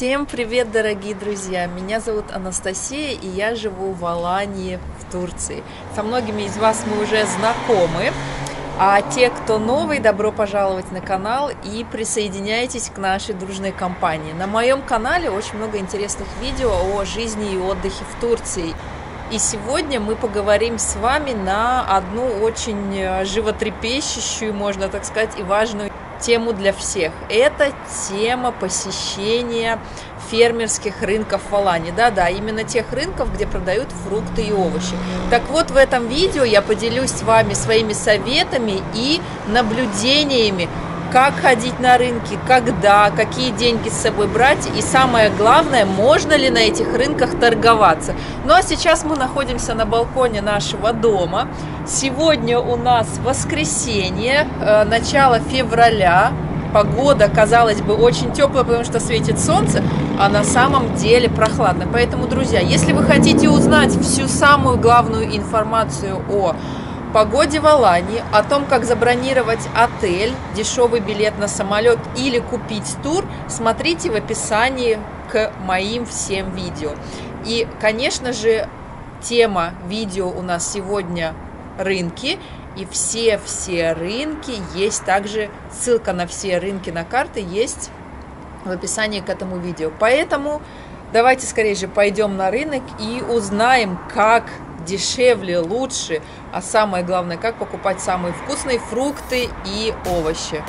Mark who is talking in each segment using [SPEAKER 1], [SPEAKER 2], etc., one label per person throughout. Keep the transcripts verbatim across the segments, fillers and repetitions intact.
[SPEAKER 1] Всем привет, дорогие друзья! Меня зовут Анастасия, и я живу в Алании, в Турции. Со многими из вас мы уже знакомы, а те, кто новый, добро пожаловать на канал и присоединяйтесь к нашей дружной компании. На моем канале очень много интересных видео о жизни и отдыхе в Турции. И сегодня мы поговорим с вами на одну очень животрепещущую, можно так сказать, и важную тему для всех. Это тема посещения фермерских рынков в Алании. Да-да, именно тех рынков, где продают фрукты и овощи. Так вот, в этом видео я поделюсь с вами своими советами и наблюдениями, как ходить на рынки, когда, какие деньги с собой брать и, самое главное, можно ли на этих рынках торговаться. Ну а сейчас мы находимся на балконе нашего дома. Сегодня у нас воскресенье, начало февраля. Погода, казалось бы, очень теплая, потому что светит солнце, а на самом деле прохладно. Поэтому, друзья, если вы хотите узнать всю самую главную информацию о погоде в Алании, о том, как забронировать отель, дешевый билет на самолет или купить тур, смотрите в описании к моим всем видео. И, конечно же, тема видео у нас сегодня рынки. И все-все рынки есть, также ссылка на все рынки на карты есть в описании к этому видео. Поэтому давайте скорее же пойдем на рынок и узнаем, как дешевле, лучше, а самое главное, как покупать самые вкусные фрукты и овощи.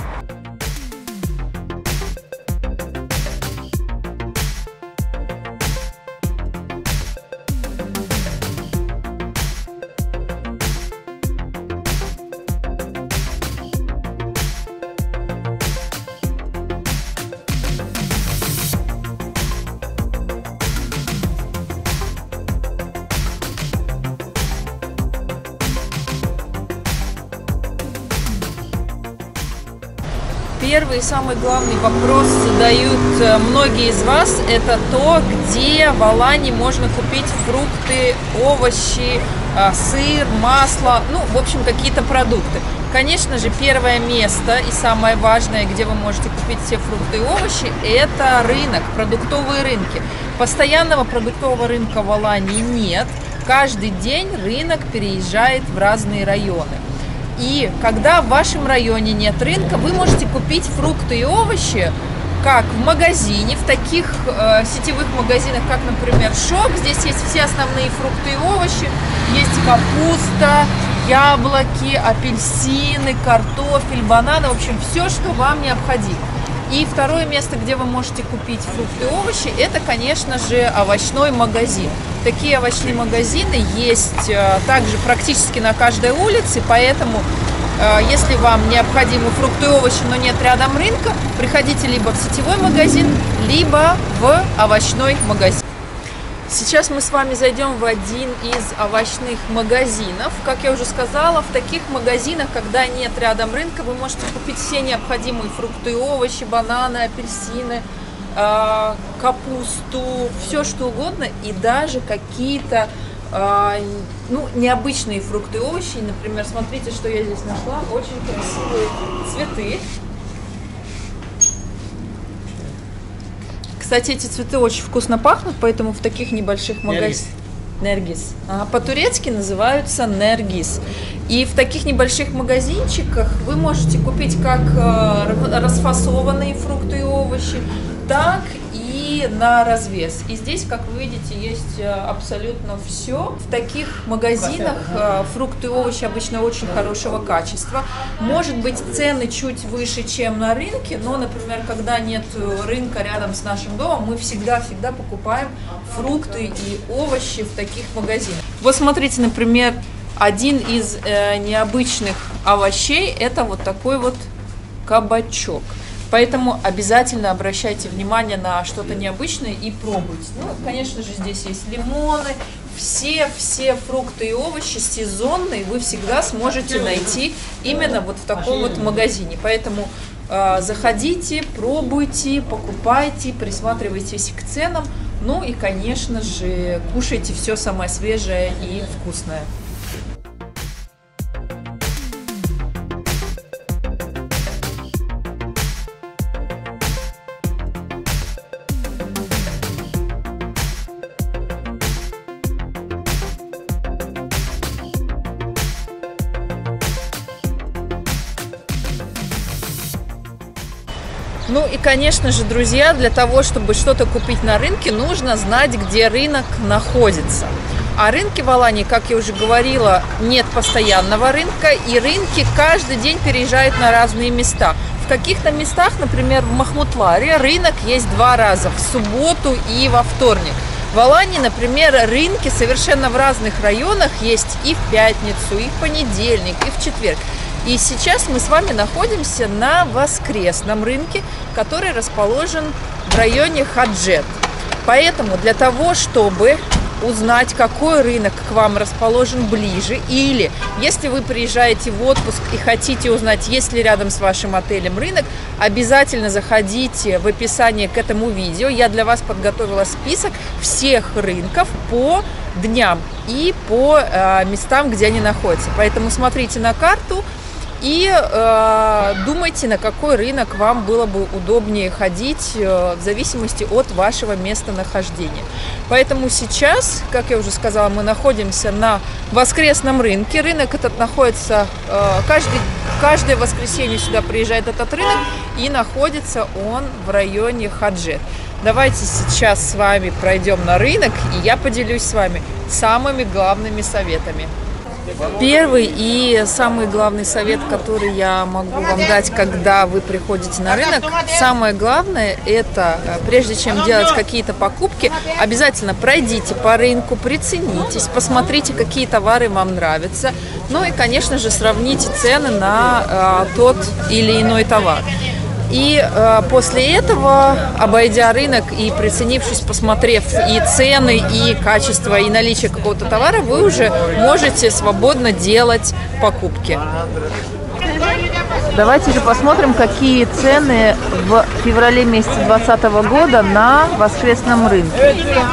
[SPEAKER 1] Первый и самый главный вопрос задают многие из вас, это то, где в Алании можно купить фрукты, овощи, сыр, масло, ну, в общем, какие-то продукты. Конечно же, первое место и самое важное, где вы можете купить все фрукты и овощи, это рынок, продуктовые рынки. Постоянного продуктового рынка в Алании нет. Каждый день рынок переезжает в разные районы. И когда в вашем районе нет рынка, вы можете купить фрукты и овощи как в магазине, в таких э, сетевых магазинах, как, например, Шок. Здесь есть все основные фрукты и овощи. Есть капуста, яблоки, апельсины, картофель, бананы. В общем, все, что вам необходимо. И второе место, где вы можете купить фрукты и овощи, это, конечно же, овощной магазин. Такие овощные магазины есть э, также практически на каждой улице, поэтому, э, если вам необходимы фрукты и овощи, но нет рядом рынка, приходите либо в сетевой магазин, либо в овощной магазин. Сейчас мы с вами зайдем в один из овощных магазинов. Как я уже сказала, в таких магазинах, когда нет рядом рынка, вы можете купить все необходимые фрукты и овощи, бананы, апельсины, э, капусту, все что угодно, и даже какие-то э, ну, необычные фрукты и овощи. Например, смотрите, что я здесь нашла. Очень красивые цветы. Кстати, эти цветы очень вкусно пахнут, поэтому в таких небольших магазинах... Нергис. А, по-турецки называются нергис. И в таких небольших магазинчиках вы можете купить как э, расфасованные фрукты и овощи, так и на развес. И здесь, как вы видите, есть абсолютно все. В таких магазинах э, фрукты и овощи обычно очень хорошего качества. Может быть, цены чуть выше, чем на рынке, но, например, когда нет рынка рядом с нашим домом, мы всегда-всегда покупаем фрукты и овощи в таких магазинах. Вот смотрите, например, один из э, необычных овощей – это вот такой вот кабачок. Поэтому обязательно обращайте внимание на что-то необычное и пробуйте. Ну, конечно же, здесь есть лимоны. Все-все фрукты и овощи сезонные вы всегда сможете найти именно вот в таком вот магазине. Поэтому э, заходите, пробуйте, покупайте, присматривайтесь к ценам. Ну и, конечно же, кушайте все самое свежее и вкусное. Ну и, конечно же, друзья, для того, чтобы что-то купить на рынке, нужно знать, где рынок находится. А рынки в Алании, как я уже говорила, нет постоянного рынка, и рынки каждый день переезжают на разные места. В каких-то местах, например, в Махмутларе, рынок есть два раза, в субботу и во вторник. В Алании, например, рынки совершенно в разных районах есть и в пятницу, и в понедельник, и в четверг. И сейчас мы с вами находимся на воскресном рынке, который расположен в районе Хаджет. Поэтому для того, чтобы узнать, какой рынок к вам расположен ближе, или если вы приезжаете в отпуск и хотите узнать, есть ли рядом с вашим отелем рынок, обязательно заходите в описание к этому видео. Я для вас подготовила список всех рынков по дням и по э, местам, где они находятся. Поэтому смотрите на карту и э, думайте, на какой рынок вам было бы удобнее ходить э, в зависимости от вашего местонахождения. Поэтому сейчас, как я уже сказала, мы находимся на воскресном рынке. Рынок этот находится, э, каждый, каждое воскресенье сюда приезжает этот рынок, и находится он в районе Хаджет. Давайте сейчас с вами пройдем на рынок, и я поделюсь с вами самыми главными советами. Первый и самый главный совет, который я могу вам дать, когда вы приходите на рынок, самое главное, это прежде чем делать какие-то покупки, обязательно пройдите по рынку, приценитесь, посмотрите, какие товары вам нравятся, ну и, конечно же, сравните цены на э, тот или иной товар. И э, после этого, обойдя рынок и приценившись, посмотрев и цены, и качество, и наличие какого-то товара, вы уже можете свободно делать покупки. Давайте же посмотрим, какие цены в феврале месяце двадцатого года на воскресном рынке.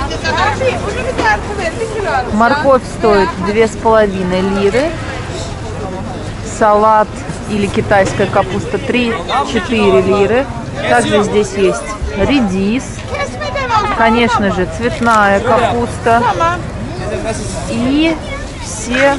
[SPEAKER 1] Морковь стоит две с половиной лиры, салат или китайская капуста три-четыре лиры. Также здесь есть редис, конечно же, цветная капуста и все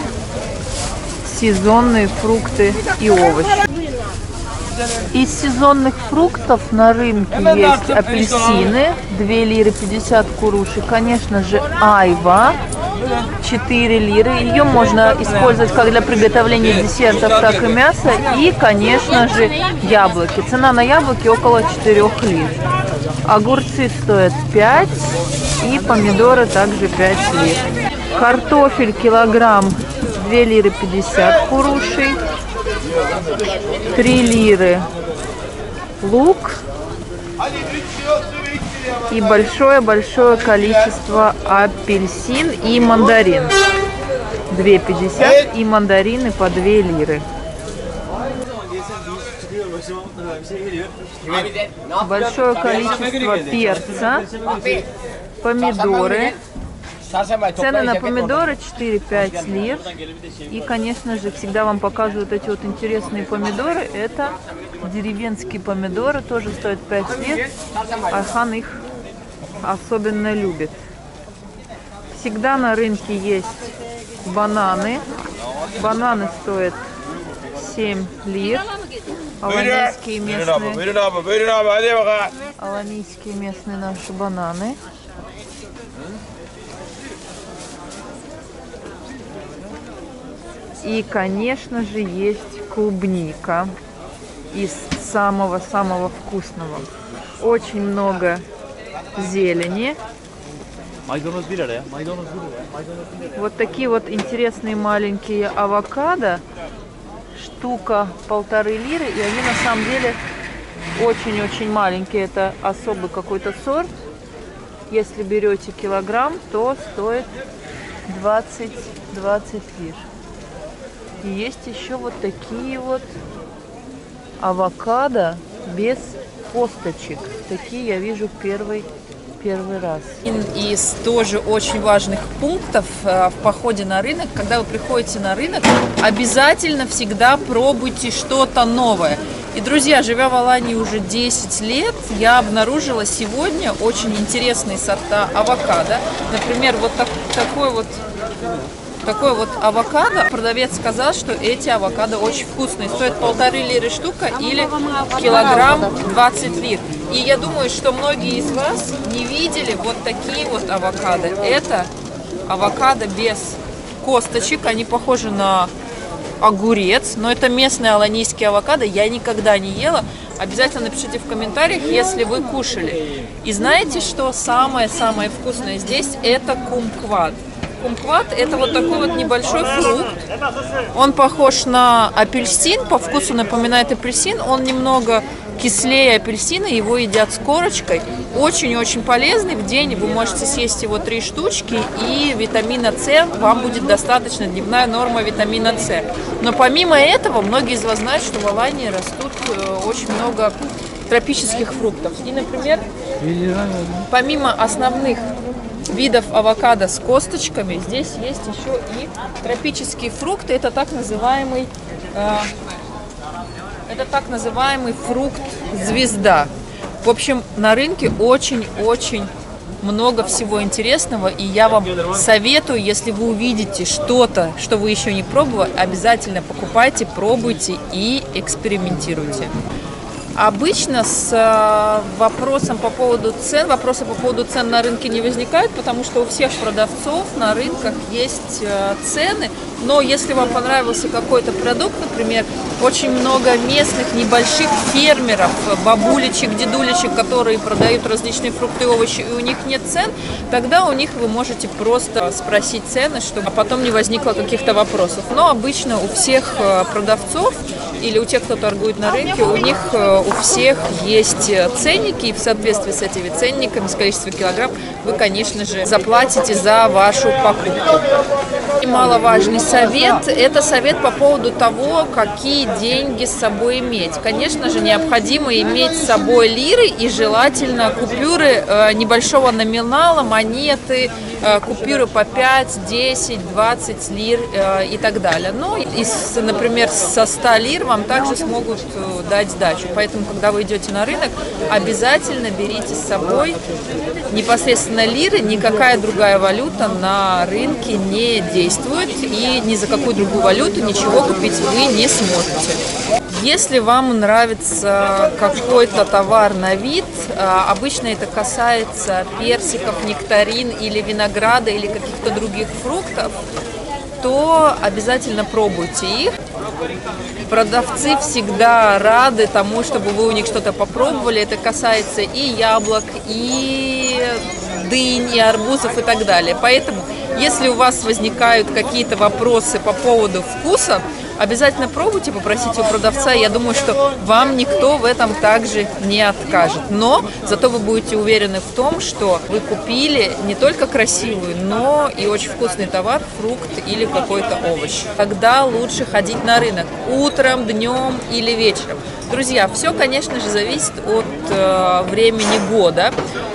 [SPEAKER 1] сезонные фрукты и овощи. Из сезонных фруктов на рынке есть апельсины, две лиры пятьдесят куруши, конечно же, айва, четыре лиры. Ее можно использовать как для приготовления десертов, так и мяса. И, конечно же, яблоки. Цена на яблоки около четырёх лир. Огурцы стоят пять, и помидоры также пять лир. Картофель килограмм две лиры пятьдесят курушей, три лиры лук и большое-большое количество апельсин и мандарин. две пятьдесят и мандарины по две лиры. Большое количество перца, помидоры. Цены на помидоры четыре-пять лир. И, конечно же, всегда вам показывают эти вот интересные помидоры. Это деревенские помидоры, тоже стоят пять лир. Айхан их особенно любит. Всегда на рынке есть бананы. Бананы стоят семь лир. Аланийские местные, аланийские местные наши бананы. И, конечно же, есть клубника из самого-самого вкусного. Очень много зелени. Вот такие вот интересные маленькие авокадо. Штука полторы лиры. И они на самом деле очень-очень маленькие. Это особый какой-то сорт. Если берете килограмм, то стоит двадцать-двадцать лир. И есть еще вот такие вот авокадо без косточек. Такие я вижу первый, первый раз. Из тоже очень важных пунктов в походе на рынок, когда вы приходите на рынок, обязательно всегда пробуйте что-то новое. И, друзья, живя в Алании уже десять лет, я обнаружила сегодня очень интересные сорта авокадо. Например, вот так, такой вот такой вот авокадо. Продавец сказал, что эти авокадо очень вкусные. Стоят полторы лиры штука или килограмм двадцать лир. И я думаю, что многие из вас не видели вот такие вот авокадо. Это авокадо без косточек. Они похожи на огурец, но это местный аланийский авокадо. Я никогда не ела. Обязательно напишите в комментариях, если вы кушали. И знаете, что самое-самое вкусное здесь? Это кумкват. Кумкват – это вот такой вот небольшой фрукт. Он похож на апельсин, по вкусу напоминает апельсин. Он немного кислее апельсина, его едят с корочкой. Очень-очень полезный. В день вы можете съесть его три штучки, и витамина С вам будет достаточно, дневная норма витамина С. Но помимо этого, многие из вас знают, что в Алании растут очень много тропических фруктов. И, например, помимо основных видов авокадо с косточками, здесь есть еще и тропические фрукты. Это так называемый, э, это так называемый фрукт звезда. В общем, на рынке очень-очень много всего интересного, и я вам советую, если вы увидите что-то, что вы еще не пробовали, обязательно покупайте, пробуйте и экспериментируйте. Обычно с вопросом по поводу цен, вопросы по поводу цен на рынке не возникают, потому что у всех продавцов на рынках есть цены. Но если вам понравился какой-то продукт, например, очень много местных небольших фермеров, бабулечек, дедулечек, которые продают различные фрукты и овощи, и у них нет цен, тогда у них вы можете просто спросить цены, чтобы потом не возникло каких-то вопросов. Но обычно у всех продавцов или у тех, кто торгует на рынке, у них у всех есть ценники, и в соответствии с этими ценниками, с количеством килограмм, вы, конечно же, заплатите за вашу покупку. Немаловажный совет – это совет по поводу того, какие деньги с собой иметь. Конечно же, необходимо иметь с собой лиры и желательно купюры э, небольшого номинала, монеты, э, купюры по пять, десять, двадцать лир э, и так далее. Ну, из, например, со ста лир вам также смогут э, дать сдачу. Поэтому, когда вы идете на рынок, обязательно берите с собой непосредственно лиры. Никакая другая валюта на рынке не действует, и ни за какую другую валюту ничего купить вы не сможете. Если вам нравится какой-то товар на вид, обычно это касается персиков, нектарин или винограда или каких-то других фруктов, то обязательно пробуйте их. Продавцы всегда рады тому, чтобы вы у них что-то попробовали. Это касается и яблок, и дынь, и арбузов и так далее. Поэтому, если у вас возникают какие-то вопросы по поводу вкуса, обязательно пробуйте, попросите у продавца. Я думаю, что вам никто в этом также не откажет. Но зато вы будете уверены в том, что вы купили не только красивый, но и очень вкусный товар, фрукт или какой-то овощ. Тогда лучше ходить на рынок утром, днем или вечером. Друзья, все, конечно же, зависит от э, времени года.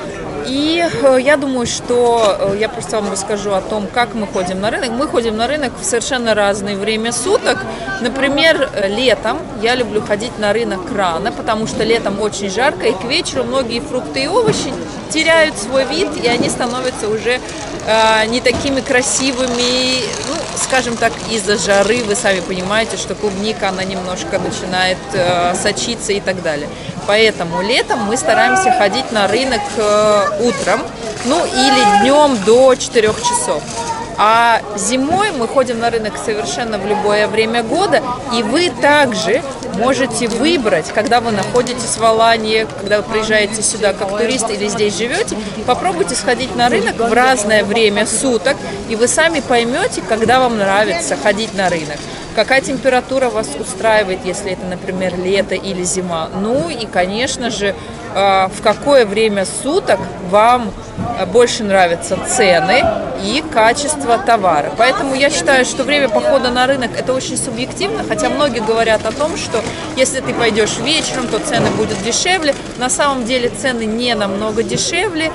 [SPEAKER 1] И я думаю, что я просто вам расскажу о том, как мы ходим на рынок. Мы ходим на рынок в совершенно разное время суток. Например, летом я люблю ходить на рынок рано, потому что летом очень жарко, и к вечеру многие фрукты и овощи теряют свой вид, и они становятся уже э, не такими красивыми, ну, скажем так, из-за жары. Вы сами понимаете, что клубника, она немножко начинает э, сочиться и так далее. Поэтому летом мы стараемся ходить на рынок э, утром, ну или днем до четырёх часов. А зимой мы ходим на рынок совершенно в любое время года, и вы также можете выбрать, когда вы находитесь в Алании, когда вы приезжаете сюда как турист или здесь живете, попробуйте сходить на рынок в разное время суток, и вы сами поймете, когда вам нравится ходить на рынок. Какая температура вас устраивает, если это, например, лето или зима. Ну и, конечно же, в какое время суток вам больше нравятся цены и качество товара. Поэтому я считаю, что время похода на рынок – это очень субъективно, хотя многие говорят о том, что если ты пойдешь вечером, то цены будут дешевле. На самом деле цены не намного дешевле,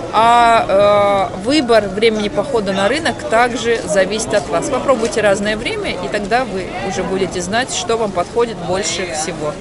[SPEAKER 1] а э, выбор времени похода на рынок также зависит от вас. Попробуйте разное время, и тогда вы уже будете знать, что вам подходит больше всего.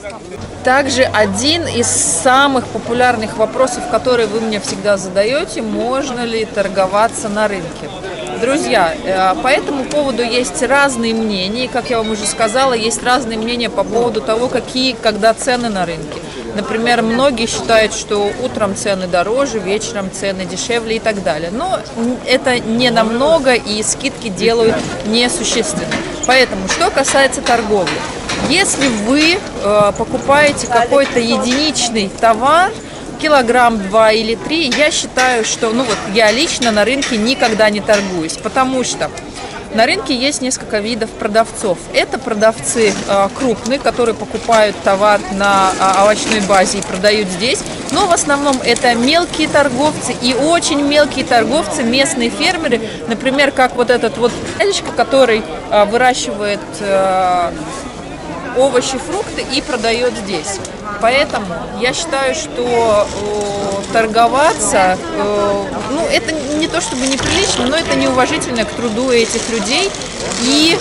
[SPEAKER 1] Также один из самых популярных вопросов, которые вы мне всегда задаете: можно ли торговаться на рынке? Друзья, по этому поводу есть разные мнения. Как я вам уже сказала, есть разные мнения по поводу того, какие, когда цены на рынке. Например, многие считают, что утром цены дороже, вечером цены дешевле и так далее. Но это не намного, и скидки делают несущественно. Поэтому, что касается торговли, если вы э, покупаете какой-то единичный товар, килограмм, два или три, я считаю, что, ну вот я лично на рынке никогда не торгуюсь, потому что на рынке есть несколько видов продавцов. Это продавцы э, крупные, которые покупают товар на э, овощной базе и продают здесь. Но в основном это мелкие торговцы и очень мелкие торговцы, местные фермеры. Например, как вот этот вот дядечка, который э, выращивает э, овощи, фрукты и продает здесь. Поэтому я считаю, что э, торговаться, э, ну, это не то чтобы неприлично, но это неуважительно к труду этих людей. И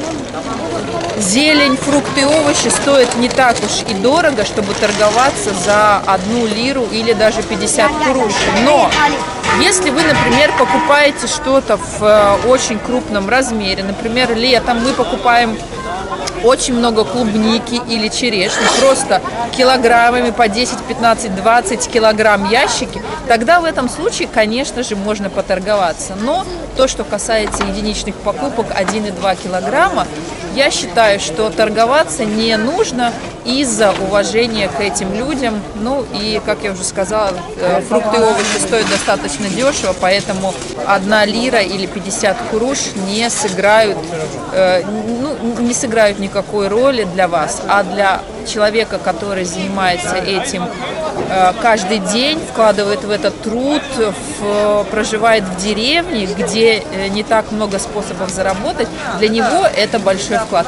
[SPEAKER 1] зелень, фрукты и овощи стоят не так уж и дорого, чтобы торговаться за одну лиру или даже пятьдесят куруш. Но если вы, например, покупаете что-то в э, очень крупном размере, например, летом мы покупаем очень много клубники или черешни, просто килограммами по десять, пятнадцать, двадцать килограмм ящики, тогда в этом случае, конечно же, можно поторговаться. Но то, что касается единичных покупок один и два килограмма, я считаю, что торговаться не нужно из-за уважения к этим людям. Ну и, как я уже сказала, фрукты и овощи стоят достаточно дешево, поэтому одна лира или пятьдесят куруш не сыграют, ну, не сыграют никакой роли для вас, а для человека, который занимается этим каждый день, вкладывает в этот труд, в, проживает в деревне, где не так много способов заработать, для него это большой вклад.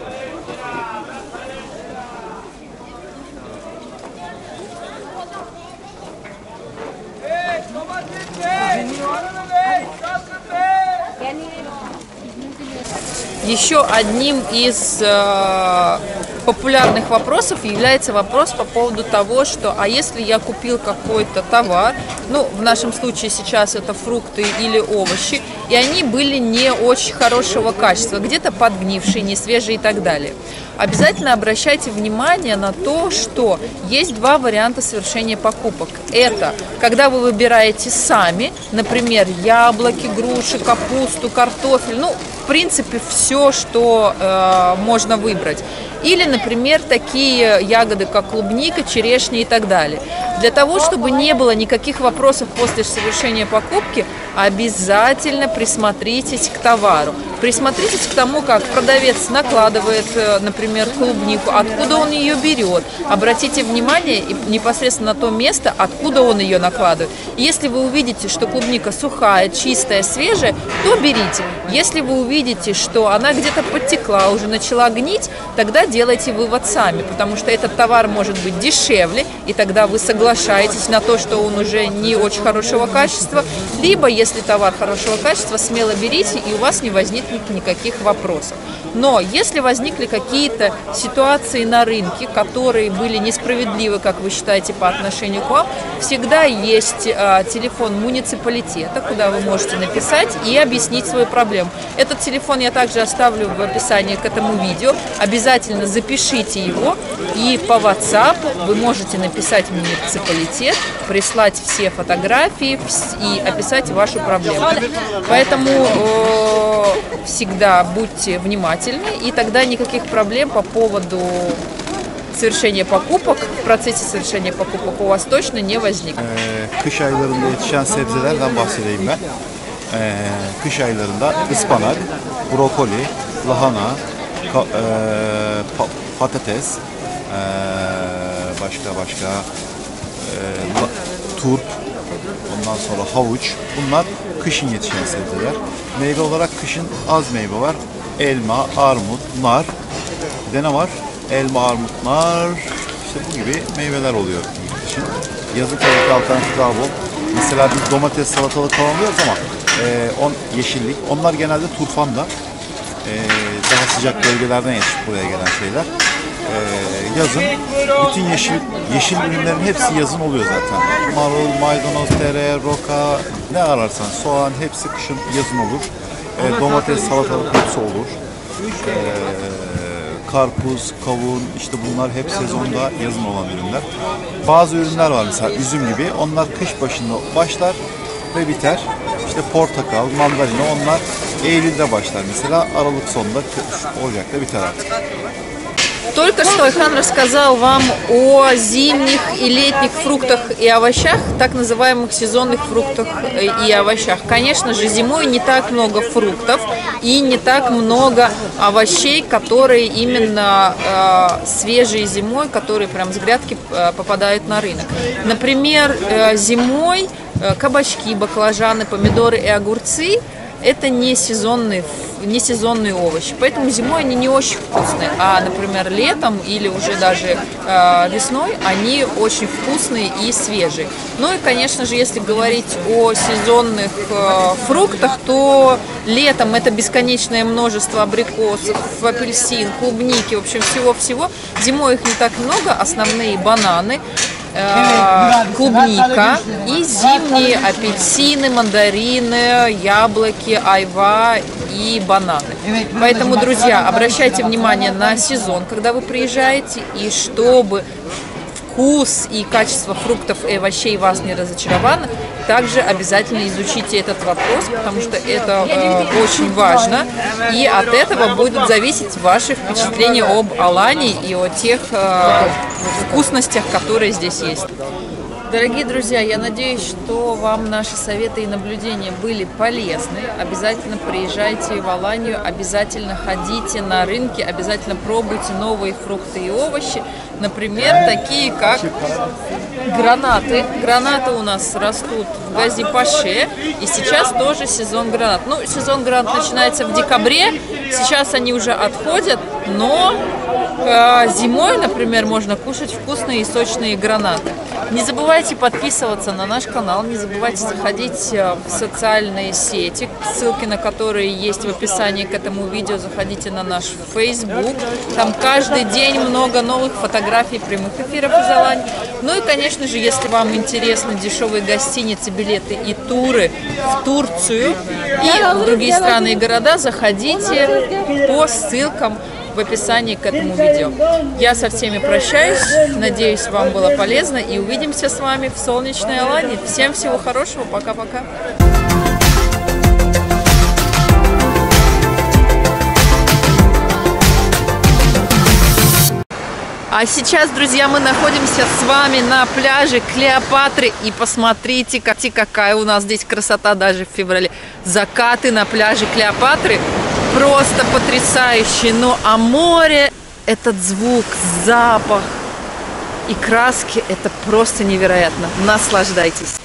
[SPEAKER 1] Еще одним из э, популярных вопросов является вопрос по поводу того, что а если я купил какой-то товар, ну в нашем случае сейчас это фрукты или овощи, и они были не очень хорошего качества, где-то подгнившие, не свежие и так далее. Обязательно обращайте внимание на то, что есть два варианта совершения покупок. Это когда вы выбираете сами, например, яблоки, груши, капусту, картофель, ну, в принципе, все, что э, можно выбрать. Или, например, такие ягоды, как клубника, черешня и так далее. Для того, чтобы не было никаких вопросов после совершения покупки, обязательно присмотритесь к товару. Присмотритесь к тому, как продавец накладывает, например, клубнику, откуда он ее берет. Обратите внимание непосредственно на то место, откуда он ее накладывает. Если вы увидите, что клубника сухая, чистая, свежая, то берите. Если вы увидите, что она где-то подтекла, уже начала гнить, тогда делайте вывод сами, потому что этот товар может быть дешевле, и тогда вы соглашаетесь на то, что он уже не очень хорошего качества, либо, если товар хорошего качества, смело берите, и у вас не возникнет никаких вопросов. Но если возникли какие-то ситуации на рынке, которые были несправедливы, как вы считаете, по отношению к вам, всегда есть э, телефон муниципалитета, куда вы можете написать и объяснить свою проблему. Этот телефон я также оставлю в описании к этому видео. Обязательно запишите его, и по WhatsApp вы можете написать в муниципалитет, прислать все фотографии и описать вашу проблему. Поэтому э, всегда будьте внимательны, и тогда никаких проблем по поводу совершения покупок, в процессе совершения покупок у вас точно не возникнет.
[SPEAKER 2] Kış aylarında yetişen sebzelerden bahsedeyim ben. Ee, kış aylarında ıspanak, brokoli, lahana, ka, e, pa, patates, e, başka başka e, la, turp, ondan sonra havuç. Bunlar kışın yetişen sebzeler. Meyve olarak kışın az meyve var. Elma, armut, nar. Bir de ne var? Elma, armut, nar. İşte bu gibi meyveler oluyor kışın. Yazın tabii ki alternatif daha bol. Mesela biz domates, salatalık falan alıyoruz ama e, on, yeşillik. Onlar genelde turfanda. E, daha sıcak bölgelerden yetişip buraya gelen şeyler. Ee, yazın bütün yeşil yeşil ürünlerin hepsi yazın oluyor zaten. Marul, maydanoz, tere, roka, ne ararsan, soğan hepsi kışın yazın olur. Ee, domates, salatalık hepsi olur. Ee, karpuz, kavun, işte bunlar hep sezonda yazın olan ürünler. Bazı ürünler var mesela üzüm gibi, onlar kış başında başlar ve biter. İşte portakal, mandalina, onlar Eylül'de başlar mesela, Aralık sonunda, Ocak'ta biter artık.
[SPEAKER 1] Только что Айхан рассказал вам о зимних и летних фруктах и овощах, так называемых сезонных фруктах и овощах. Конечно же, зимой не так много фруктов и не так много овощей, которые именно э, свежие зимой, которые прям с грядки э, попадают на рынок. Например, э, зимой э, кабачки, баклажаны, помидоры и огурцы – это не сезонные, не сезонные овощи, поэтому зимой они не очень вкусные, а, например, летом или уже даже э, весной они очень вкусные и свежие. Ну и, конечно же, если говорить о сезонных э, фруктах, то летом это бесконечное множество абрикосов, апельсин, клубники, в общем, всего-всего. Зимой их не так много, основные бананы, клубника и зимние апельсины, мандарины, яблоки, айва и бананы. Поэтому, друзья, обращайте внимание на сезон, когда вы приезжаете, и чтобы вкус и качество фруктов и овощей вас не разочаровало, также обязательно изучите этот вопрос, потому что это э, очень важно, и от этого будут зависеть ваши впечатления об Алании и о тех э, вкусностях, которые здесь есть. Дорогие друзья, я надеюсь, что вам наши советы и наблюдения были полезны. Обязательно приезжайте в Аланию, обязательно ходите на рынки, обязательно пробуйте новые фрукты и овощи. Например, такие как гранаты. Гранаты у нас растут в Гази-Паше, и сейчас тоже сезон гранат. Ну, сезон гранат начинается в декабре, сейчас они уже отходят, но э, зимой, например, можно кушать вкусные и сочные гранаты. Не забывайте подписываться на наш канал, не забывайте заходить в социальные сети, ссылки на которые есть в описании к этому видео. Заходите на наш Facebook, там каждый день много новых фотографий, прямых эфиров из Алании. Ну и, конечно же, если вам интересны дешевые гостиницы, билеты и туры в Турцию и в другие страны и города, заходите по ссылкам в описании к этому видео. Я со всеми прощаюсь, надеюсь, вам было полезно, и увидимся с вами в солнечной Алании. Всем всего хорошего, пока-пока. А сейчас, друзья, мы находимся с вами на пляже Клеопатры, и посмотрите, какая у нас здесь красота даже в феврале. Закаты на пляже Клеопатры просто потрясающие, ну а море, этот звук, запах и краски, это просто невероятно. Наслаждайтесь!